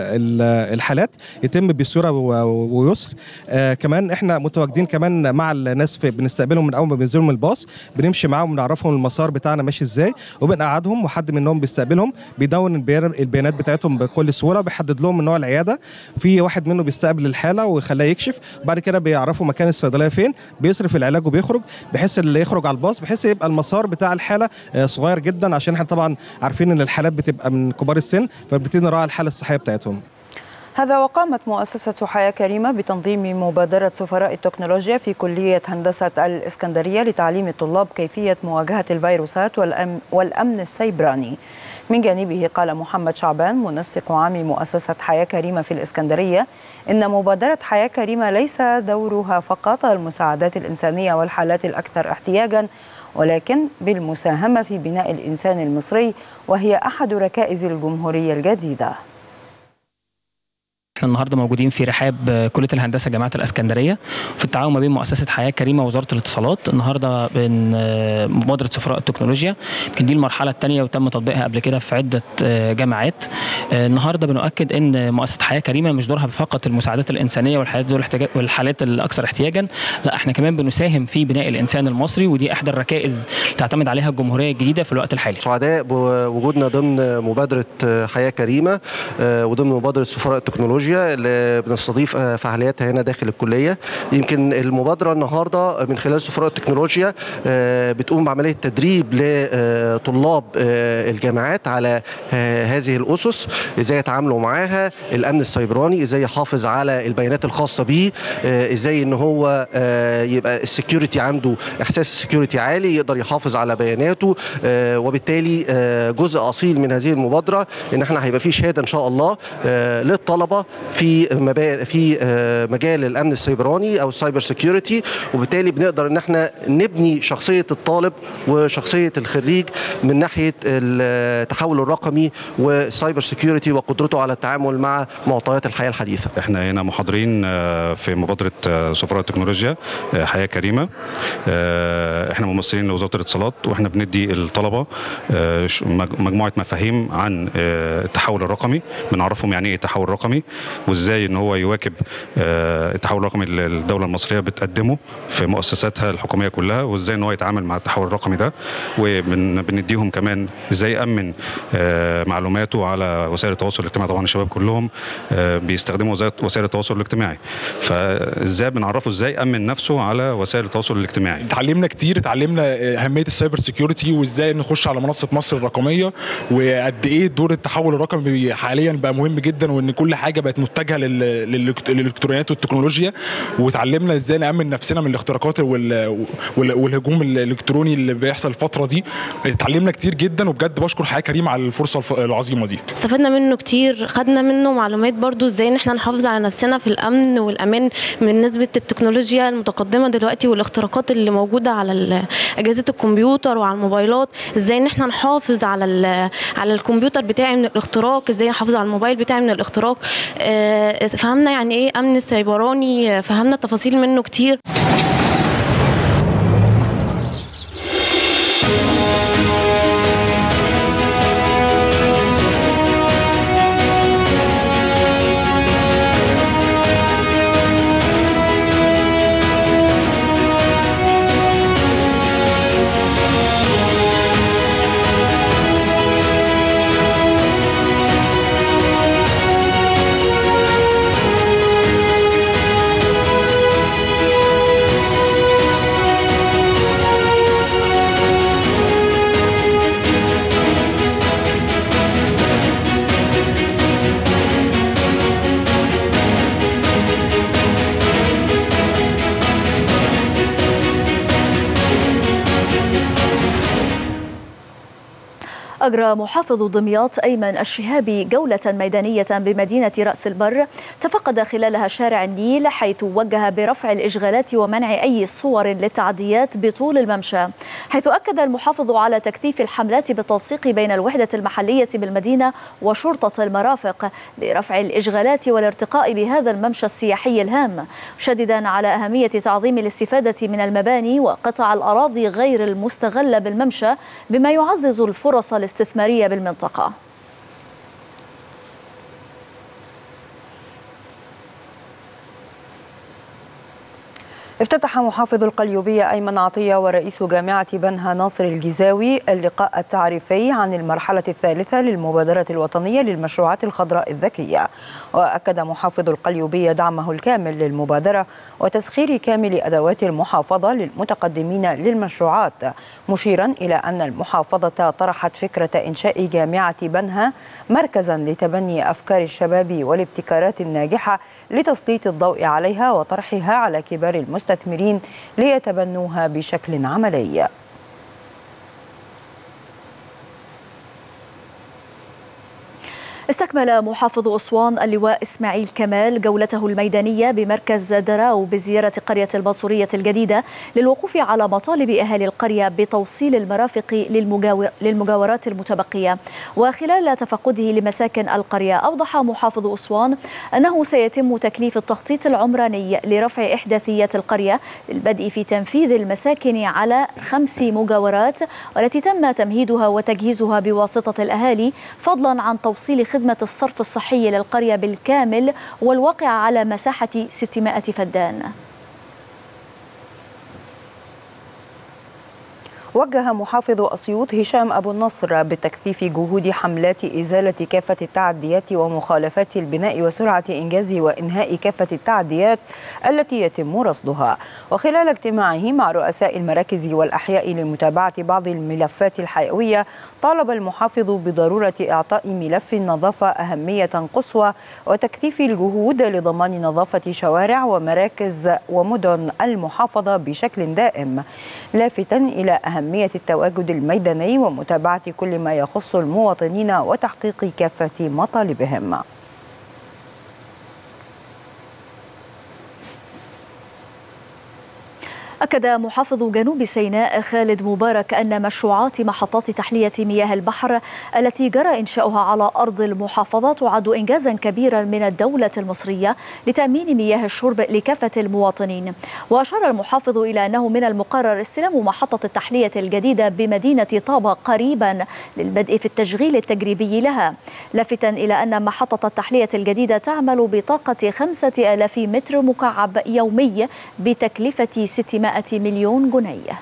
الحالات يتم بسهولة ويسر. كمان احنا متواجدين كمان مع الناس، بنستقبلهم من اول ما بينزلوا من الباص، بنمشي معاهم ونعرفهم المسار بتاعنا ماشي ازاي، وبنقعدهم وحد منهم بيستقبلهم بيدون البيانات بتاعتهم بكل سهوله، بيحدد لهم نوع العياده، في واحد منه بيستقبل الحاله ويخليها يكشف، وبعد كده بيعرفوا مكان الصيدليه فين، بيصرف العلاج وبيخرج، بحيث اللي يخرج على الباص بحيث يبقى المسار بتاع الحاله صغير جدا، عشان احنا طبعا عارفين ان الحالات بتبقى من كبار السن، فبنبتدي نراعي الحاله الصحيه بتاعتهم. هذا وقامت مؤسسة حياة كريمة بتنظيم مبادرة سفراء التكنولوجيا في كلية هندسة الإسكندرية لتعليم الطلاب كيفية مواجهة الفيروسات والأمن السيبراني. من جانبه قال محمد شعبان منسق عام مؤسسة حياة كريمة في الإسكندرية إن مبادرة حياة كريمة ليس دورها فقط المساعدات الإنسانية والحالات الأكثر احتياجا، ولكن بالمساهمة في بناء الإنسان المصري، وهي أحد ركائز الجمهورية الجديدة. احنا النهارده موجودين في رحاب كليه الهندسه جامعه الاسكندريه في التعاون ما بين مؤسسه حياه كريمه ووزاره الاتصالات. النهارده مبادره سفراء التكنولوجيا، يمكن دي المرحله الثانيه وتم تطبيقها قبل كده في عده جامعات. النهارده بنؤكد ان مؤسسه حياه كريمه مش دورها فقط المساعدات الانسانيه والحالات الاكثر احتياجا، لا احنا كمان بنساهم في بناء الانسان المصري، ودي احدى الركائز تعتمد عليها الجمهوريه الجديده في الوقت الحالي. سعداء بوجودنا ضمن مبادره حياه كريمه وضمن مبادره سفراء التكنولوجيا اللي بنستضيف فعالياتها هنا داخل الكليه. يمكن المبادره النهارده من خلال سفراء التكنولوجيا بتقوم بعمليه تدريب لطلاب الجامعات على هذه الاسس، ازاي يتعاملوا معاها، الامن السيبراني، ازاي يحافظ على البيانات الخاصه بيه، ازاي ان هو يبقى السكيورتي عنده احساس السكيورتي عالي، يقدر يحافظ على بياناته. وبالتالي جزء اصيل من هذه المبادره ان احنا هيبقى في شهاده ان شاء الله للطلبه في مجال الامن السيبراني او السايبر سيكيورتي، وبالتالي بنقدر ان احنا نبني شخصيه الطالب وشخصيه الخريج من ناحيه التحول الرقمي والسايبر سيكيورتي وقدرته على التعامل مع معطيات الحياه الحديثه. احنا هنا محاضرين في مبادره سفراء التكنولوجيا حياه كريمه. احنا ممثلين لوزاره الاتصالات، واحنا بندي الطلبه مجموعه مفاهيم عن التحول الرقمي، بنعرفهم يعني ايه التحول الرقمي وازاي ان هو يواكب التحول الرقمي اللي الدوله المصريه بتقدمه في مؤسساتها الحكوميه كلها، وازاي ان هو يتعامل مع التحول الرقمي ده، وبنديهم كمان ازاي يامن معلوماته على وسائل التواصل الاجتماعي. طبعا الشباب كلهم بيستخدموا وسائل التواصل الاجتماعي، فازاي بنعرفه ازاي يامن نفسه على وسائل التواصل الاجتماعي. اتعلمنا كتير، اتعلمنا اهميه السايبر سيكيورتي وازاي نخش على منصه مصر الرقميه، وقد ايه دور التحول الرقمي حاليا بقى مهم جدا، وان كل حاجه بقت متجهه للالكترونيات والتكنولوجيا، وتعلمنا ازاي نامن نفسنا من الاختراقات والهجوم الالكتروني اللي بيحصل الفتره دي. اتعلمنا كتير جدا، وبجد بشكر حياه كريمه على الفرصه العظيمه دي. استفدنا منه كتير، خدنا منه معلومات برضو ازاي ان احنا نحافظ على نفسنا في الامن والامان من نسبه التكنولوجيا المتقدمه دلوقتي والاختراقات اللي موجوده على اجهزه الكمبيوتر وعلى الموبايلات، ازاي ان احنا نحافظ على الكمبيوتر بتاعي من الاختراق، ازاي نحافظ على الموبايل بتاعي من الاختراق. فهمنا يعني ايه امن سيبراني، فهمنا تفاصيل منه كتير. أجرى محافظ دمياط أيمن الشهابي جولة ميدانية بمدينة رأس البر تفقد خلالها شارع النيل، حيث وجه برفع الإشغالات ومنع أي صور للتعديات بطول الممشى، حيث أكد المحافظ على تكثيف الحملات بالتنسيق بين الوحدة المحلية بالمدينة وشرطة المرافق لرفع الإشغالات والارتقاء بهذا الممشى السياحي الهام، مشددا على أهمية تعظيم الاستفادة من المباني وقطع الأراضي غير المستغلة بالممشى بما يعزز الفرص الاستثمارية بالمنطقة. افتتح محافظ القليوبية أيمن عطية ورئيس جامعة بنها ناصر الجزاوي اللقاء التعريفي عن المرحلة الثالثة للمبادرة الوطنية للمشروعات الخضراء الذكية. وأكد محافظ القليوبية دعمه الكامل للمبادرة وتسخير كامل أدوات المحافظة للمتقدمين للمشروعات، مشيرا إلى أن المحافظة طرحت فكرة إنشاء جامعة بنها مركزا لتبني أفكار الشباب والابتكارات الناجحة لتسليط الضوء عليها وطرحها على كبار المستثمرين ليتبنوها بشكل عملي. استكمل محافظ أسوان اللواء إسماعيل كمال جولته الميدانية بمركز دراو بزيارة قرية البنصورية الجديدة للوقوف على مطالب أهالي القرية بتوصيل المرافق للمجاورات المتبقية. وخلال تفقده لمساكن القرية أوضح محافظ أسوان أنه سيتم تكليف التخطيط العمراني لرفع إحداثيات القرية للبدء في تنفيذ المساكن على 5 مجاورات والتي تم تمهيدها وتجهيزها بواسطة الأهالي، فضلا عن توصيل خدمة الصرف الصحي للقرية بالكامل والواقع على مساحة 600 فدان. وجه محافظ أسيوط هشام أبو النصر بتكثيف جهود حملات إزالة كافة التعديات ومخالفات البناء وسرعة إنجاز وإنهاء كافة التعديات التي يتم رصدها. وخلال اجتماعه مع رؤساء المراكز والأحياء لمتابعة بعض الملفات الحيوية، طالب المحافظ بضرورة إعطاء ملف النظافة أهمية قصوى وتكثيف الجهود لضمان نظافة شوارع ومراكز ومدن المحافظة بشكل دائم، لافتا إلى أهمية التواجد الميداني ومتابعة كل ما يخص المواطنين وتحقيق كافة مطالبهم. أكد محافظ جنوب سيناء خالد مبارك أن مشروعات محطات تحلية مياه البحر التي جرى إنشاؤها على أرض المحافظة تعد إنجازا كبيرا من الدولة المصرية لتأمين مياه الشرب لكافة المواطنين. وأشار المحافظ إلى أنه من المقرر استلام محطة التحلية الجديدة بمدينة طابة قريبا للبدء في التشغيل التجريبي لها، لافتا إلى أن محطة التحلية الجديدة تعمل بطاقة 5000 متر مكعب يومي بتكلفة 600 مليون جنيه.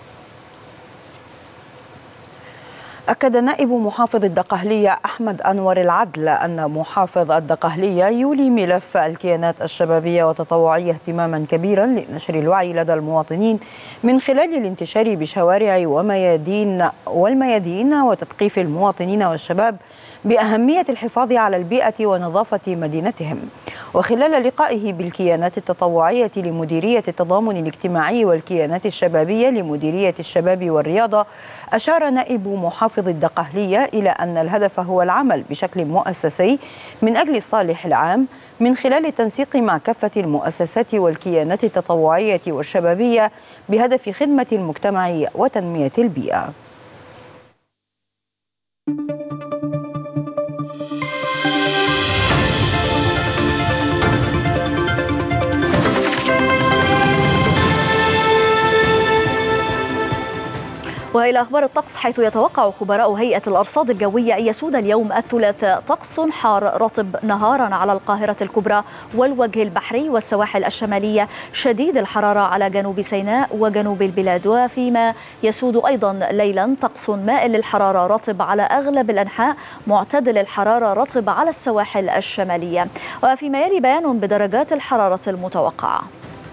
أكد نائب محافظ الدقهلية أحمد أنور العدل أن محافظ الدقهلية يولي ملف الكيانات الشبابية والتطوعية اهتماما كبيرا لنشر الوعي لدى المواطنين من خلال الانتشار بشوارع والميادين وتثقيف المواطنين والشباب بأهمية الحفاظ على البيئة ونظافة مدينتهم. وخلال لقائه بالكيانات التطوعية لمديرية التضامن الاجتماعي والكيانات الشبابية لمديرية الشباب والرياضة، أشار نائب محافظ الدقهلية إلى أن الهدف هو العمل بشكل مؤسسي من أجل الصالح العام من خلال التنسيق مع كافة المؤسسات والكيانات التطوعية والشبابية بهدف خدمة المجتمع وتنمية البيئة. وإلى أخبار الطقس، حيث يتوقع خبراء هيئة الأرصاد الجوية أن يسود اليوم الثلاثاء طقس حار رطب نهارا على القاهرة الكبرى والوجه البحري والسواحل الشمالية، شديد الحرارة على جنوب سيناء وجنوب البلاد، وفيما يسود أيضا ليلا طقس مائل للحرارة رطب على أغلب الأنحاء، معتدل الحرارة رطب على السواحل الشمالية. وفيما يلي بيان بدرجات الحرارة المتوقعة.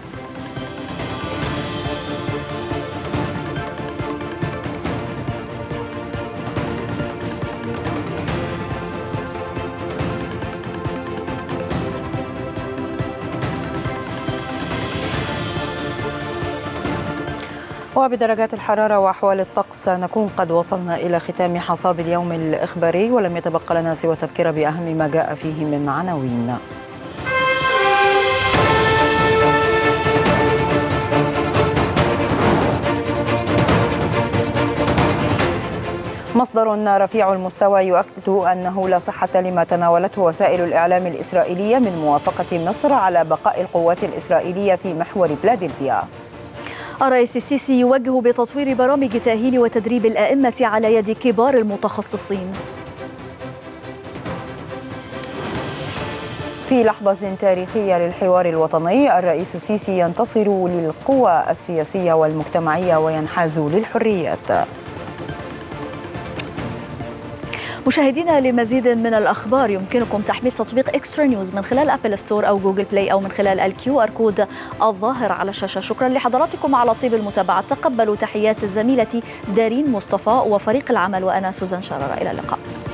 وبدرجات الحرارة وأحوال الطقس نكون قد وصلنا إلى ختام حصاد اليوم الإخباري، ولم يتبقى لنا سوى التذكرة بأهم ما جاء فيه من عناوين. مصدر رفيع المستوى يؤكد أنه لا صحة لما تناولته وسائل الإعلام الإسرائيلية من موافقة مصر على بقاء القوات الإسرائيلية في محور فلادلفيا. الرئيس السيسي يوجه بتطوير برامج تأهيل وتدريب الأئمة على يد كبار المتخصصين. في لحظة تاريخية للحوار الوطني، الرئيس السيسي ينتصر للقوى السياسية والمجتمعية وينحاز للحريات. مشاهدينا، لمزيد من الأخبار يمكنكم تحميل تطبيق إكسترا نيوز من خلال أبل ستور أو جوجل بلاي أو من خلال الQR كود الظاهر على الشاشة. شكرا لحضراتكم على طيب المتابعة. تقبلوا تحيات الزميلة دارين مصطفى وفريق العمل، وأنا سوزان شرارة. إلى اللقاء.